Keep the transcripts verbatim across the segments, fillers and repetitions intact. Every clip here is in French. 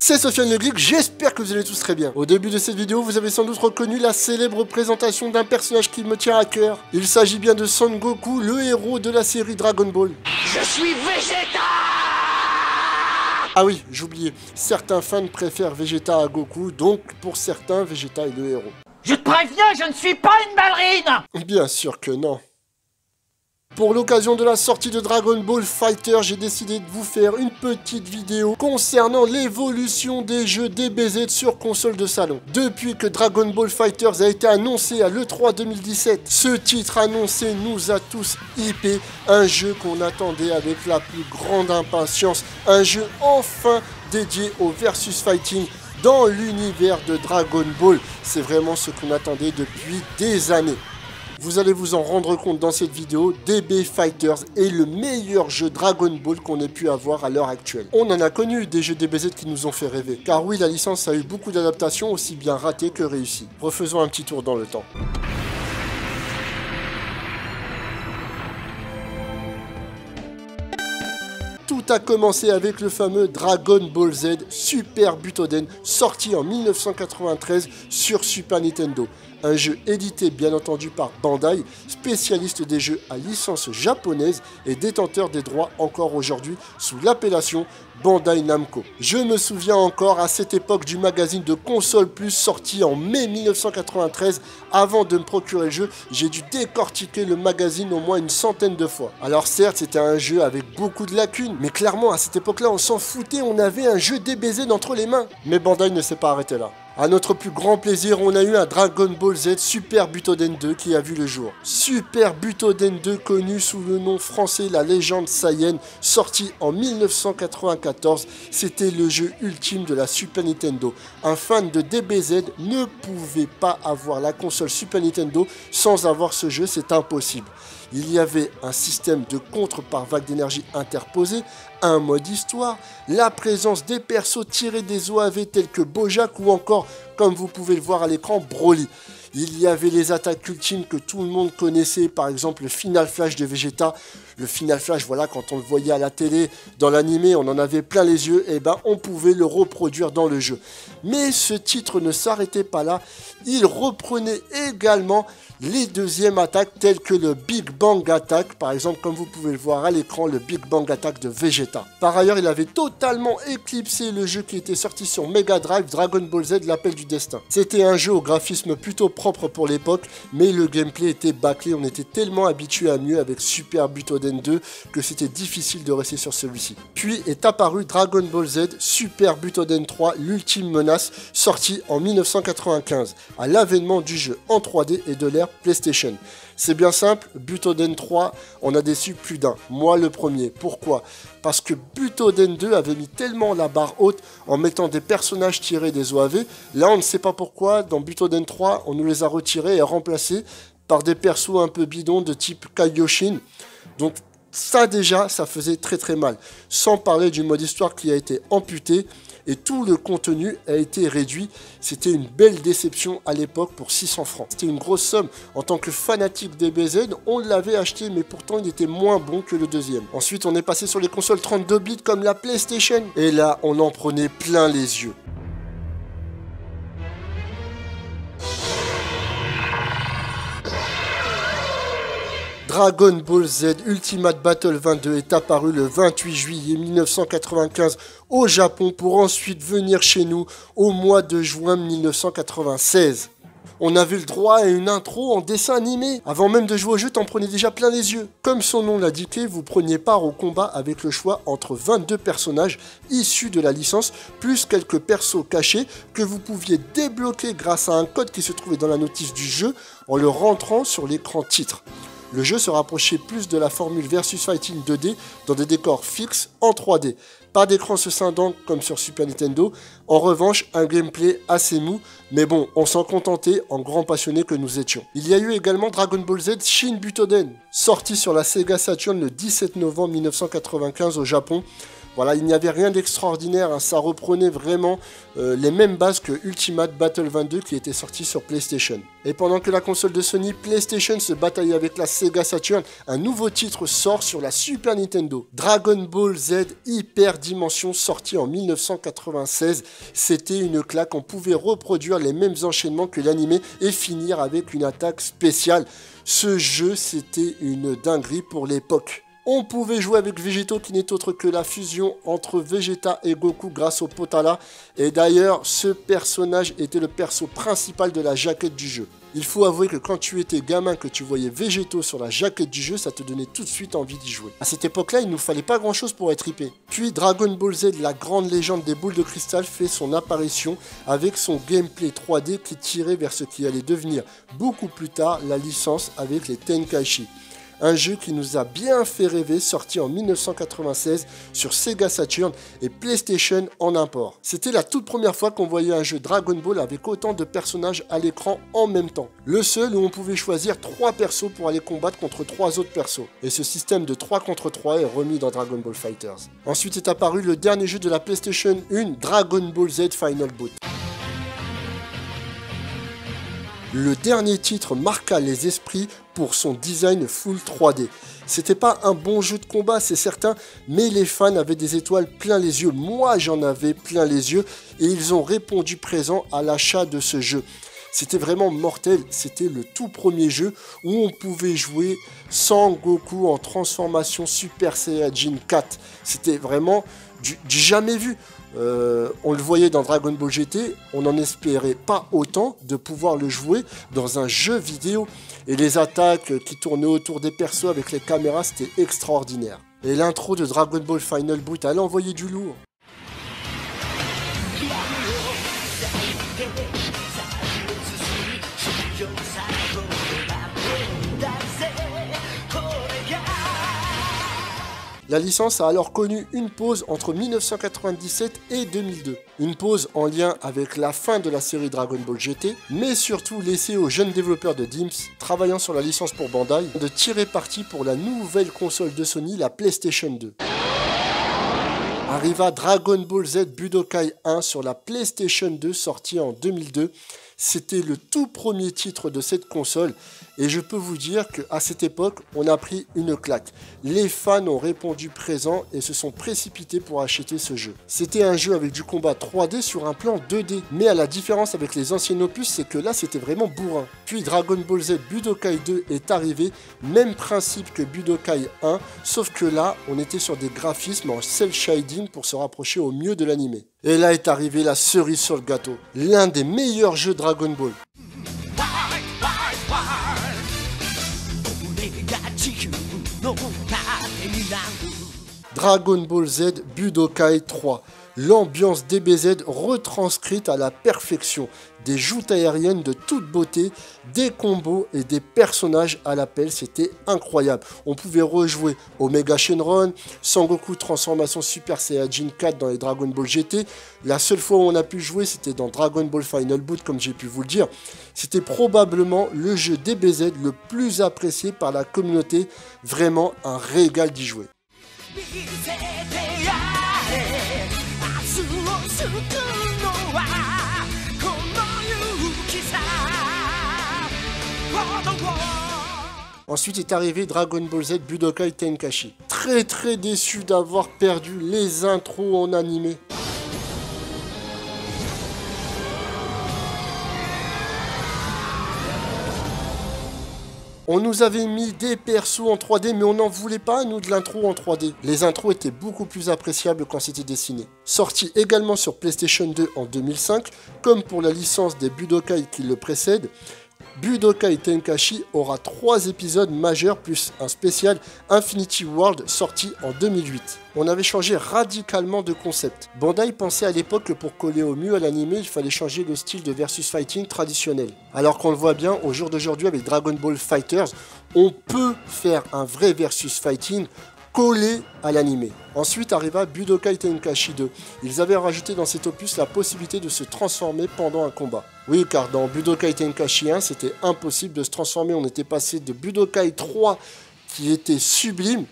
C'est Sofiane le Geek, j'espère que vous allez tous très bien. Au début de cette vidéo, vous avez sans doute reconnu la célèbre présentation d'un personnage qui me tient à cœur. Il s'agit bien de Son Goku, le héros de la série Dragon Ball. Je suis Vegeta! Ah oui, j'oubliais, certains fans préfèrent Vegeta à Goku, donc pour certains, Vegeta est le héros. Je te préviens, je ne suis pas une ballerine! Bien sûr que non. Pour l'occasion de la sortie de Dragon Ball Fighter, j'ai décidé de vous faire une petite vidéo concernant l'évolution des jeux D B Z sur console de salon. Depuis que Dragon Ball Fighters a été annoncé à l'E trois deux mille dix-sept, ce titre annoncé nous a tous hypé, un jeu qu'on attendait avec la plus grande impatience, un jeu enfin dédié au versus fighting dans l'univers de Dragon Ball. C'est vraiment ce qu'on attendait depuis des années. Vous allez vous en rendre compte dans cette vidéo, D B Fighters est le meilleur jeu Dragon Ball qu'on ait pu avoir à l'heure actuelle. On en a connu des jeux D B Z qui nous ont fait rêver, car oui, la licence a eu beaucoup d'adaptations, aussi bien ratées que réussies. Refaisons un petit tour dans le temps. Tout a commencé avec le fameux Dragon Ball Z Super Butoden, sorti en mille neuf cent quatre-vingt-treize sur Super Nintendo. Un jeu édité bien entendu par Bandai, spécialiste des jeux à licence japonaise et détenteur des droits encore aujourd'hui sous l'appellation Bandai Namco. Je me souviens encore à cette époque du magazine de Console Plus sorti en mai mille neuf cent quatre-vingt-treize. Avant de me procurer le jeu, j'ai dû décortiquer le magazine au moins une centaine de fois. Alors certes, c'était un jeu avec beaucoup de lacunes, mais clairement à cette époque-là, on s'en foutait, on avait un jeu D B Z entre les mains. Mais Bandai ne s'est pas arrêté là. À notre plus grand plaisir, on a eu un Dragon Ball Z Super Butoden deux qui a vu le jour. Super Butoden deux, connu sous le nom français La Légende Saiyan, sorti en mille neuf cent quatre-vingt-quatorze, c'était le jeu ultime de la Super Nintendo. Un fan de D B Z ne pouvait pas avoir la console Super Nintendo sans avoir ce jeu, c'est impossible. Il y avait un système de contre par vague d'énergie interposée, un mode histoire, la présence des persos tirés des O A V tels que Bojack ou encore, comme vous pouvez le voir à l'écran, Broly. Il y avait les attaques ultimes que tout le monde connaissait, par exemple le Final Flash de Vegeta. Le Final Flash, voilà, quand on le voyait à la télé, dans l'animé, on en avait plein les yeux, et ben on pouvait le reproduire dans le jeu. Mais ce titre ne s'arrêtait pas là, il reprenait également les deuxièmes attaques telles que le Big Bang Attack, par exemple comme vous pouvez le voir à l'écran, le Big Bang Attack de Vegeta. Par ailleurs, il avait totalement éclipsé le jeu qui était sorti sur Mega Drive, Dragon Ball Z, l'Appel du Destin. C'était un jeu au graphisme plutôt propre pour l'époque, mais le gameplay était bâclé, on était tellement habitué à mieux avec Super Butoden deux que c'était difficile de rester sur celui-ci. Puis est apparu Dragon Ball Z Super Butoden trois, l'ultime menace, sorti en mille neuf cent quatre-vingt-quinze, à l'avènement du jeu en trois D et de l'ère PlayStation. C'est bien simple, Butoden trois, on a déçu plus d'un. Moi le premier. Pourquoi? Parce que Butoden deux avait mis tellement la barre haute en mettant des personnages tirés des O A V. Là on ne sait pas pourquoi, dans Butoden trois, on nous les a retirés et remplacés par des persos un peu bidons de type Kaioshin. Donc ça déjà, ça faisait très très mal. Sans parler du mode histoire qui a été amputé et tout le contenu a été réduit. C'était une belle déception à l'époque pour six cents francs. C'était une grosse somme. En tant que fanatique D B Z, on l'avait acheté, mais pourtant il était moins bon que le deuxième. Ensuite, on est passé sur les consoles trente-deux bits comme la PlayStation. Et là, on en prenait plein les yeux. Dragon Ball Z Ultimate Battle vingt-deux est apparu le vingt-huit juillet mille neuf cent quatre-vingt-quinze au Japon pour ensuite venir chez nous au mois de juin mille neuf cent quatre-vingt-seize. On avait le droit à une intro en dessin animé. Avant même de jouer au jeu, t'en prenais déjà plein les yeux. Comme son nom l'indiquait, vous preniez part au combat avec le choix entre vingt-deux personnages issus de la licence, plus quelques persos cachés que vous pouviez débloquer grâce à un code qui se trouvait dans la notice du jeu en le rentrant sur l'écran titre. Le jeu se rapprochait plus de la formule versus fighting deux D dans des décors fixes en trois D. Pas d'écran se scindant comme sur Super Nintendo. En revanche, un gameplay assez mou, mais bon, on s'en contentait en grands passionnés que nous étions. Il y a eu également Dragon Ball Z Shin Butoden, sorti sur la Sega Saturn le dix-sept novembre mille neuf cent quatre-vingt-quinze au Japon. Voilà, il n'y avait rien d'extraordinaire, hein, ça reprenait vraiment euh, les mêmes bases que Ultimate Battle vingt-deux qui était sorti sur PlayStation. Et pendant que la console de Sony PlayStation se bataillait avec la Sega Saturn, un nouveau titre sort sur la Super Nintendo. Dragon Ball Z Hyper Dimension, sorti en mille neuf cent quatre-vingt-seize. C'était une claque, on pouvait reproduire les mêmes enchaînements que l'animé et finir avec une attaque spéciale. Ce jeu, c'était une dinguerie pour l'époque. On pouvait jouer avec Végéto qui n'est autre que la fusion entre Vegeta et Goku grâce au Potala. Et d'ailleurs, ce personnage était le perso principal de la jaquette du jeu. Il faut avouer que quand tu étais gamin, que tu voyais Végéto sur la jaquette du jeu, ça te donnait tout de suite envie d'y jouer. À cette époque-là, il ne nous fallait pas grand-chose pour être hypé. Puis Dragon Ball Z, la grande légende des boules de cristal, fait son apparition avec son gameplay trois D qui tirait vers ce qui allait devenir beaucoup plus tard la licence avec les Tenkaichi. Un jeu qui nous a bien fait rêver, sorti en mille neuf cent quatre-vingt-seize sur Sega Saturn et PlayStation en import. C'était la toute première fois qu'on voyait un jeu Dragon Ball avec autant de personnages à l'écran en même temps. Le seul où on pouvait choisir trois persos pour aller combattre contre trois autres persos. Et ce système de trois contre trois est remis dans Dragon Ball Fighters. Ensuite est apparu le dernier jeu de la PlayStation un, Dragon Ball Z Final Bout. Le dernier titre marqua les esprits pour son design full trois D. C'était pas un bon jeu de combat, c'est certain, mais les fans avaient des étoiles plein les yeux. Moi, j'en avais plein les yeux et ils ont répondu présent à l'achat de ce jeu. C'était vraiment mortel, c'était le tout premier jeu où on pouvait jouer sans Goku en transformation Super Saiyajin quatre. C'était vraiment du, du jamais vu. Euh, on le voyait dans Dragon Ball G T, on n'en espérait pas autant de pouvoir le jouer dans un jeu vidéo. Et les attaques qui tournaient autour des persos avec les caméras, c'était extraordinaire. Et l'intro de Dragon Ball Final Bout, elle envoyait du lourd. La licence a alors connu une pause entre mille neuf cent quatre-vingt-dix-sept et deux mille deux. Une pause en lien avec la fin de la série Dragon Ball G T, mais surtout laissée aux jeunes développeurs de Dimps, travaillant sur la licence pour Bandai, de tirer parti pour la nouvelle console de Sony, la PlayStation deux. Arriva Dragon Ball Z Budokai un sur la PlayStation deux, sorti en deux mille deux. C'était le tout premier titre de cette console et je peux vous dire qu'à cette époque, on a pris une claque. Les fans ont répondu présent et se sont précipités pour acheter ce jeu. C'était un jeu avec du combat trois D sur un plan deux D, mais à la différence avec les anciens opus, c'est que là c'était vraiment bourrin. Puis Dragon Ball Z Budokai deux est arrivé, même principe que Budokai un, sauf que là, on était sur des graphismes en cel shading pour se rapprocher au mieux de l'animé. Et là est arrivé la cerise sur le gâteau, l'un des meilleurs jeux Dragon Ball. Dragon Ball Z Budokai trois. L'ambiance D B Z retranscrite à la perfection, des joutes aériennes de toute beauté, des combos et des personnages à l'appel, c'était incroyable. On pouvait rejouer Omega Shenron, Sangoku transformation Super Saiyajin quatre dans les Dragon Ball G T. La seule fois où on a pu jouer, c'était dans Dragon Ball Final Bout, comme j'ai pu vous le dire. C'était probablement le jeu D B Z le plus apprécié par la communauté, vraiment un régal d'y jouer. Ensuite est arrivé Dragon Ball Z Budokai Tenkaichi. Très très déçu d'avoir perdu les intros en animé. On nous avait mis des persos en trois D, mais on n'en voulait pas, nous, de l'intro en trois D. Les intros étaient beaucoup plus appréciables quand c'était dessiné. Sorti également sur PlayStation deux en deux mille cinq, comme pour la licence des Budokai qui le précède, Budokai Tenkaichi aura trois épisodes majeurs plus un spécial Infinity World sorti en deux mille huit. On avait changé radicalement de concept. Bandai pensait à l'époque que pour coller au mieux à l'animé, il fallait changer le style de versus fighting traditionnel. Alors qu'on le voit bien, au jour d'aujourd'hui avec Dragon Ball Fighters, on peut faire un vrai versus fighting collé à l'animé. Ensuite arriva Budokai Tenkaichi deux. Ils avaient rajouté dans cet opus la possibilité de se transformer pendant un combat. Oui, car dans Budokai Tenkaichi un, c'était impossible de se transformer. On était passé de Budokai trois, qui était sublime,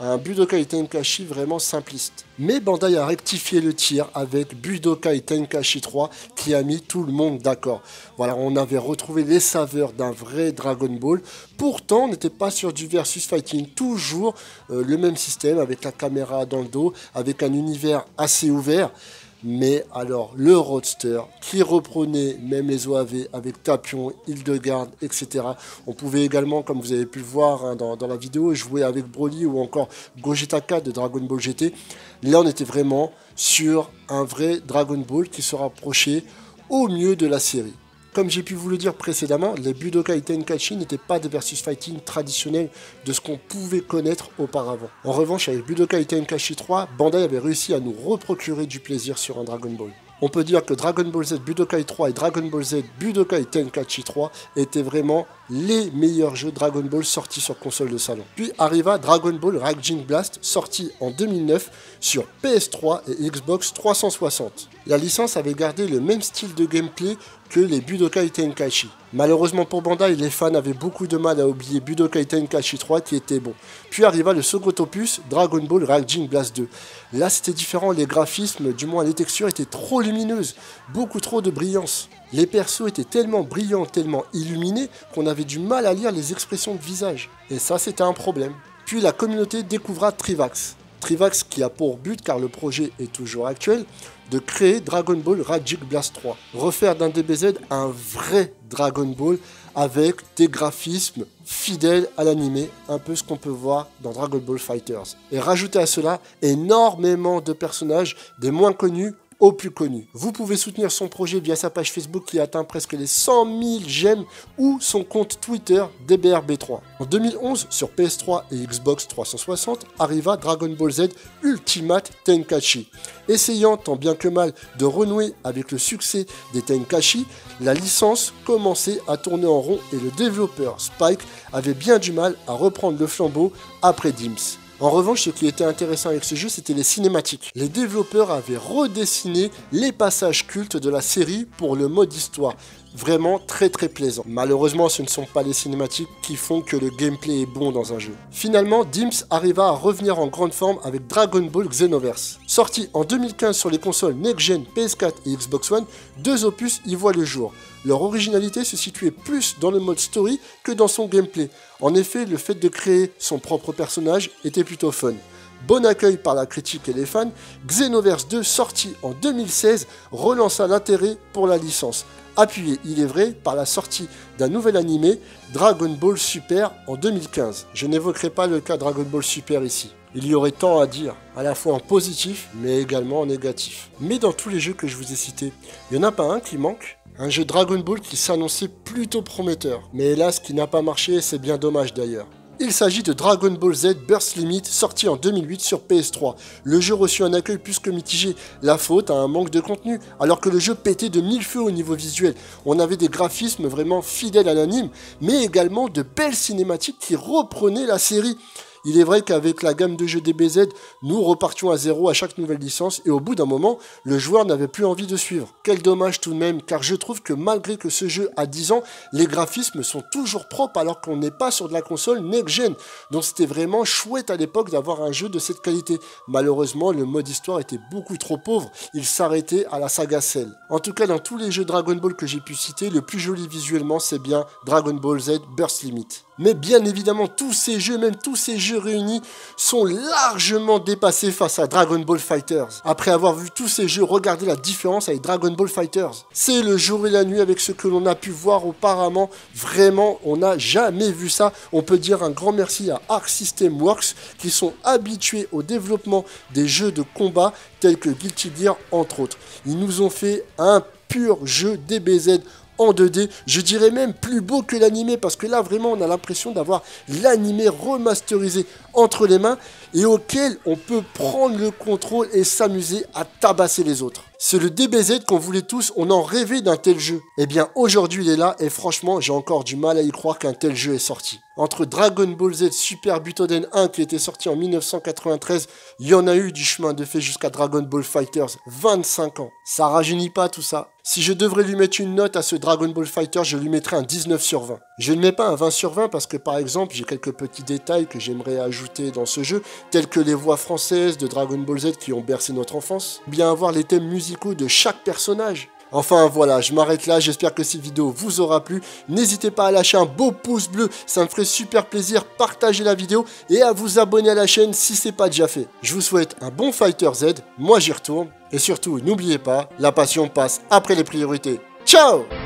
un Budokai Tenkaichi vraiment simpliste. Mais Bandai a rectifié le tir avec Budokai Tenkaichi trois qui a mis tout le monde d'accord. Voilà, on avait retrouvé les saveurs d'un vrai Dragon Ball. Pourtant, on n'était pas sur du versus fighting, toujours euh, le même système avec la caméra dans le dos, avec un univers assez ouvert. Mais alors, le Roadster, qui reprenait même les O A V avec Tapion, Hildegarde, et cetera. On pouvait également, comme vous avez pu le voir hein, dans, dans la vidéo, jouer avec Broly ou encore Gogeta de Dragon Ball G T. Là, on était vraiment sur un vrai Dragon Ball qui se rapprochait au mieux de la série. Comme j'ai pu vous le dire précédemment, les Budokai Tenkaichi n'étaient pas des versus fighting traditionnels de ce qu'on pouvait connaître auparavant. En revanche, avec Budokai Tenkaichi trois, Bandai avait réussi à nous reprocurer du plaisir sur un Dragon Ball. On peut dire que Dragon Ball Z Budokai trois et Dragon Ball Z Budokai Tenkaichi trois étaient vraiment les meilleurs jeux Dragon Ball sortis sur console de salon. Puis arriva Dragon Ball Raging Blast, sorti en deux mille neuf sur P S trois et Xbox trois cent soixante. La licence avait gardé le même style de gameplay que les Budokai Tenkaichi. Malheureusement pour Bandai, les fans avaient beaucoup de mal à oublier Budokai Tenkaichi trois qui était bon. Puis arriva le second opus, Dragon Ball Raging Blast deux. Là c'était différent, les graphismes, du moins les textures étaient trop lumineuses, beaucoup trop de brillance. Les persos étaient tellement brillants, tellement illuminés qu'on avait du mal à lire les expressions de visage. Et ça c'était un problème. Puis la communauté découvra Trivax. Trivax qui a pour but, car le projet est toujours actuel, de créer Dragon Ball Raging Blast trois. Refaire d'un D B Z un vrai Dragon Ball avec des graphismes fidèles à l'animé, un peu ce qu'on peut voir dans Dragon Ball Fighters. Et rajouter à cela énormément de personnages, des moins connus au plus connu. Vous pouvez soutenir son projet via sa page Facebook qui atteint presque les cent mille j'aime ou son compte Twitter D B R B trois. En deux mille onze, sur P S trois et Xbox trois cent soixante, arriva Dragon Ball Z Ultimate Tenkaichi. Essayant tant bien que mal de renouer avec le succès des Tenkaichi, la licence commençait à tourner en rond et le développeur Spike avait bien du mal à reprendre le flambeau après Dims. En revanche, ce qui était intéressant avec ce jeu, c'était les cinématiques. Les développeurs avaient redessiné les passages cultes de la série pour le mode histoire. Vraiment très très plaisant. Malheureusement, ce ne sont pas les cinématiques qui font que le gameplay est bon dans un jeu. Finalement, Dims arriva à revenir en grande forme avec Dragon Ball Xenoverse. Sorti en deux mille quinze sur les consoles Next-Gen, P S quatre et Xbox One, deux opus y voient le jour. Leur originalité se situait plus dans le mode story que dans son gameplay. En effet, le fait de créer son propre personnage était plutôt fun. Bon accueil par la critique et les fans, Xenoverse deux, sorti en deux mille seize, relança l'intérêt pour la licence. Appuyé, il est vrai, par la sortie d'un nouvel animé, Dragon Ball Super, en deux mille quinze. Je n'évoquerai pas le cas Dragon Ball Super ici. Il y aurait tant à dire, à la fois en positif, mais également en négatif. Mais dans tous les jeux que je vous ai cités, il n'y en a pas un qui manque. Un jeu Dragon Ball qui s'annonçait plutôt prometteur. Mais hélas, qui n'a pas marché, c'est bien dommage d'ailleurs. Il s'agit de Dragon Ball Z Burst Limit, sorti en deux mille huit sur P S trois. Le jeu reçut un accueil plus que mitigé, la faute à un manque de contenu, alors que le jeu pétait de mille feux au niveau visuel. On avait des graphismes vraiment fidèles à l'anime, mais également de belles cinématiques qui reprenaient la série. Il est vrai qu'avec la gamme de jeux D B Z, nous repartions à zéro à chaque nouvelle licence et au bout d'un moment, le joueur n'avait plus envie de suivre. Quel dommage tout de même, car je trouve que malgré que ce jeu a dix ans, les graphismes sont toujours propres alors qu'on n'est pas sur de la console next-gen. Donc c'était vraiment chouette à l'époque d'avoir un jeu de cette qualité. Malheureusement, le mode histoire était beaucoup trop pauvre, il s'arrêtait à la saga Cell. En tout cas, dans tous les jeux Dragon Ball que j'ai pu citer, le plus joli visuellement, c'est bien Dragon Ball Z Burst Limit. Mais bien évidemment, tous ces jeux, même tous ces jeux réunis, sont largement dépassés face à Dragon Ball Fighters. Après avoir vu tous ces jeux, regardez la différence avec Dragon Ball Fighters. C'est le jour et la nuit avec ce que l'on a pu voir auparavant. Vraiment, on n'a jamais vu ça. On peut dire un grand merci à Arc System Works qui sont habitués au développement des jeux de combat tels que Guilty Gear entre autres. Ils nous ont fait un pur jeu D B Z en deux D, je dirais même plus beau que l'animé parce que là vraiment on a l'impression d'avoir l'animé remasterisé entre les mains et auquel on peut prendre le contrôle et s'amuser à tabasser les autres. C'est le D B Z qu'on voulait tous, on en rêvait d'un tel jeu. Et bien aujourd'hui il est là et franchement j'ai encore du mal à y croire qu'un tel jeu est sorti. Entre Dragon Ball Z Super Butoden un qui était sorti en mille neuf cent quatre-vingt-treize, il y en a eu du chemin de fait jusqu'à Dragon Ball Fighters, vingt-cinq ans. Ça rajeunit pas tout ça. Si je devrais lui mettre une note à ce Dragon Ball Fighter, je lui mettrais un dix-neuf sur vingt. Je ne mets pas un vingt sur vingt parce que par exemple, j'ai quelques petits détails que j'aimerais ajouter dans ce jeu, tels que les voix françaises de Dragon Ball Z qui ont bercé notre enfance, bien avoir les thèmes musicaux de chaque personnage. Enfin voilà, je m'arrête là, j'espère que cette vidéo vous aura plu. N'hésitez pas à lâcher un beau pouce bleu, ça me ferait super plaisir, partagez la vidéo et à vous abonner à la chaîne si ce n'est pas déjà fait. Je vous souhaite un bon Fighter Z, moi j'y retourne. Et surtout, n'oubliez pas, la passion passe après les priorités. Ciao!